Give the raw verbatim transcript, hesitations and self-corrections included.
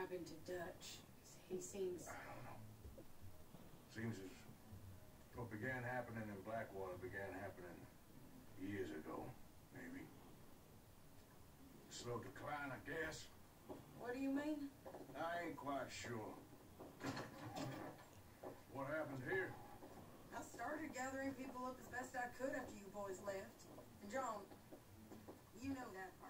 happened to Dutch? He seems... I don't know. Seems as what began happening in Blackwater began happening years ago, maybe. Slow decline, I guess. What do you mean? I ain't quite sure. What happened here? I started gathering people up as best I could after you boys left. And John, you know that.